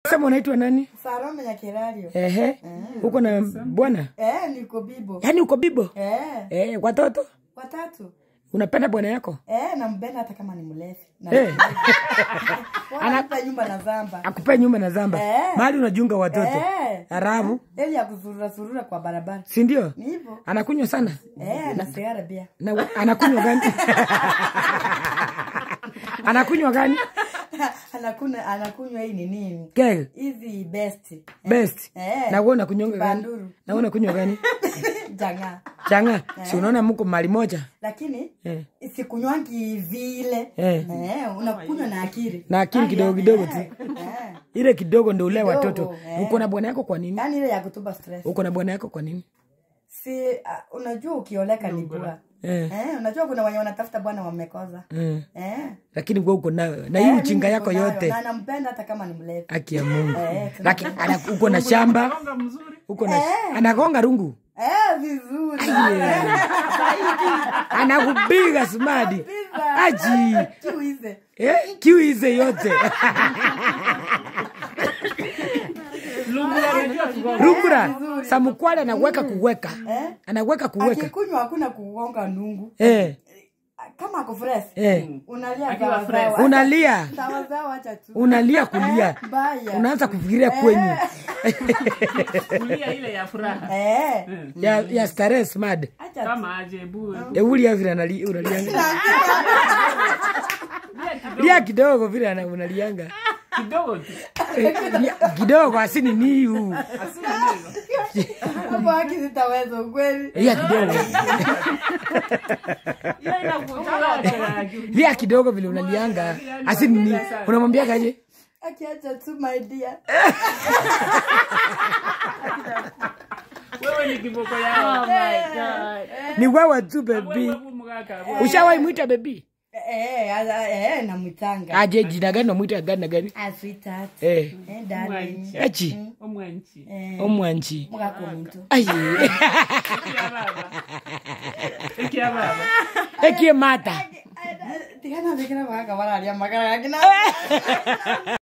Sema unaitwa nani? Sarome ya Kirario. Uko na bwana? Niko bibo. Yaani uko bibo? Watoto? Watatu. Unapenda bwana yako? Nampenda hata kama ni mlevi. Anakupa nyumba na zamba. Akupa nyumba na zamba. Mahali unajiunga watoto. Arabu. Eli ya kusurura kwa barabara. Si ndio? Nipo. Anakunywa sana? Na sigara pia. Na anakunywa gani? Anakunywa gani? Anakunywa hii ni nini? Keg. Hizi best. Best. Na wewe unakunywa gani? Na wewe unakunywa gani? Janga. Janga. Si unaona mko mali moja? Lakini sikunywangi vile. Unakunywa na akili. Na akili kidogo kidogo tu. Ile kidogo ndio ule watoto. Uko na bwana yako kwa nini? Yaani ile ya kutupa stress. Uko na bwana yako kwa nini? Si unajua ukioleka ni bora. Unajua kuna wenye wanatafuta bwana wamekoza. Lakini wewe uko na hii uchinga yako yote. Na nampenda hata kama ni mlevi. Haki ya Mungu. Lakini uko na shamba. Uko na anagonga rungu. Vizuri. Anakupiga smadi. Aji. Kiuize. Kiuize yote. Lungura. Samukwale anaweka kuweka. Anaweka kuweka. Akikunywa hakuna kuonga nungu. Kama ako fresh. Unalia sawa. Unalia. Sawa acha tu. Unalia kulia. Unaanza kufikiria kwenyu. Kulia ile ya furaha. Ya stress mad. Kama aje bure. Uli vile unalianga. Lia kidogo vile unalianga. Kidogo tu. Kidogo asini ni huu. Asini ndio. Hapo haki sitaweza kweli. Lia kidogo. Lia kidogo vile unalianga. Asini ni unamwambia kaje? Akiacha tu my dear. Wewe ni kiboko yao. Oh my God. Ni wewe tu baby. Ushawahi muita baby? Namwitanga. Aje jina gani unamuita gani? Sweetheart. Darling. Achi. Omwanchi. Omwanchi. Mugako muntu. Aye. Ekia baba. Ekia mata. Tigana vekera baka wala alia magara yakina.